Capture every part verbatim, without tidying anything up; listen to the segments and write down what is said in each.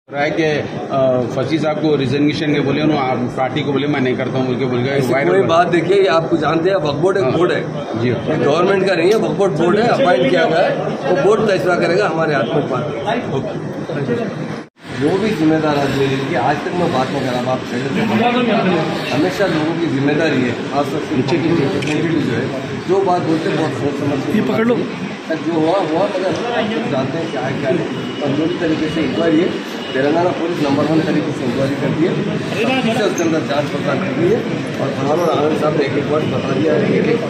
रहा है कि फसी साहब को रिजर्वेशन के बोले उन्होंने पार्टी को बोले मैं नहीं करता हूँ बोल के बोल गया। कोई बात देखिए, आपको जानते हैं वक्फ बोर्ड एक बोर्ड है जी, गवर्नमेंट का नहीं है, वक्फ बोर्ड बोर्ड है, अपॉइंट किया गया है, वो बोर्ड फैसला करेगा, हमारे हाथ में बात। जो भी जिम्मेदार आदमी है, आज तक मैं बात नहीं करा, आप हमेशा लोगों की जिम्मेदारी है, खासतौर से जो है जो बात बोलते हैं बहुत सोच समझ के पकड़ लो, जो हुआ हुआ मगर जानते हैं क्या है क्या नहीं। और जो भी तरीके से इंक्वायरी है, तेलंगाना पुलिस नंबर वन तरीके से इंक्वायरी करती है, उसके अंदर जांच पड़ताल कर दी है और प्रधान और आनंद साहब ने एक एक वर्ड बता दिया है, एक एक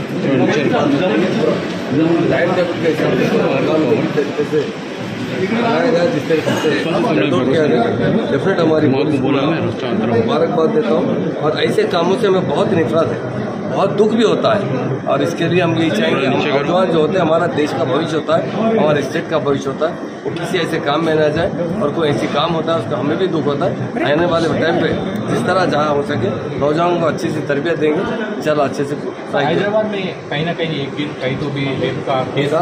टाइम टेबल के हिसाब से तरीके से आएगा, जिस तरीके से डेफिनेट हमारी मुबारकबाद देता हूँ। और ऐसे कामों से हमें बहुत नफरत है, बहुत दुख भी होता है, और इसके लिए हम यही चाहेंगे, नौजवान जो होते हैं हमारा देश का भविष्य होता है, हमारे स्टेट का भविष्य होता है, वो किसी ऐसे काम में न जाए, और कोई ऐसी काम होता है उसका हमें भी दुख होता है। आने वाले टाइम पे जिस तरह जहाँ हो सके नौजवानों को अच्छी सी तरबियत देंगे, चलो अच्छे से। हैदराबाद में कहीं ना कहीं एक दिन कहीं तो भी रेप का केस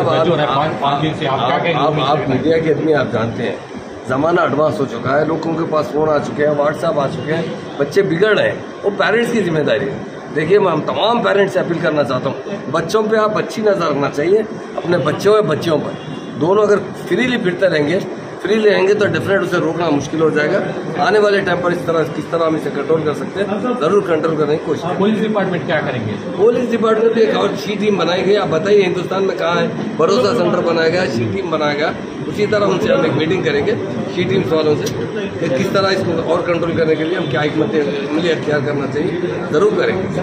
आप मीडिया के आदमी, आप जानते हैं ज़माना एडवांस हो चुका है, लोगों के पास फ़ोन आ चुके हैं, व्हाट्सएप आ चुके हैं, बच्चे बिगड़ रहे हैं, वो पेरेंट्स की जिम्मेदारी है। देखिए, मैं हम तमाम पेरेंट्स से अपील करना चाहता हूँ, बच्चों पे आप अच्छी नज़र रखना चाहिए, अपने बच्चों और बच्चियों पर दोनों अगर फ्रीली फिरते रहेंगे फ्रीली रहेंगे तो डेफिनेट उसे रोकना मुश्किल हो जाएगा। आने वाले टाइम पर इस तरह किस तरह हम इसे कंट्रोल कर सकते हैं, जरूर कंट्रोल करने की कोशिश। पुलिस डिपार्टमेंट क्या करेंगे? पुलिस डिपार्टमेंट भी एक और शी टीम बनाई गई। आप बताइए हिंदुस्तान में कहाँ है भरोसा सेंटर बनाया गया, शी टीम बनाया गया, उसी तरह उनसे हम एक मीटिंग करेंगे शी टीम्स वालों से कि किस तरह इसको और कंट्रोल करने के लिए हम क्या हिकमत अमली अख्तियार करना चाहिए, जरूर करेंगे।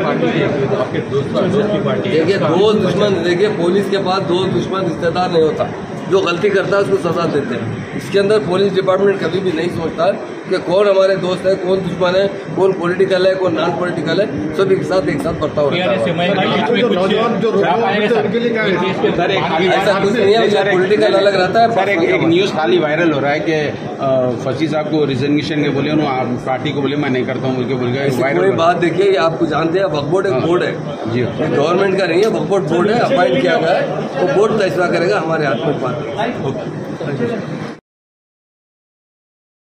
देखिए, दोस्त दुश्मन, देखिए पुलिस के पास दोस्त दुश्मन रिश्तेदार नहीं होता, जो गलती करता है उसको सजा देते हैं। इसके अंदर पुलिस डिपार्टमेंट कभी भी नहीं सोचता कि कौन हमारे दोस्त है, कौन दुश्मन है, कौन पॉलिटिकल है, कौन नॉन पॉलिटिकल है, सभी के साथ एक साथ बर्ताव रहता है। ऐसा कुछ नहीं है, पॉलिटिकल अलग रहता है। सर, एक, एक न्यूज़ खाली वायरल हो रहा है कि फसी साहब को रिजर्वेशन के बोले उन्होंने पार्टी को बोले मैं नहीं करता हूँ बोल के बोल गया। कोई बात देखिए, आपको जानते हैं वक्फ बोर्ड एक बोर्ड है जी, गवर्नमेंट का नहीं है, वक्फ बोर्ड बोर्ड है, अपॉइंट किया गया है, वो बोर्ड फैसला करेगा, हमारे हाथ में बात।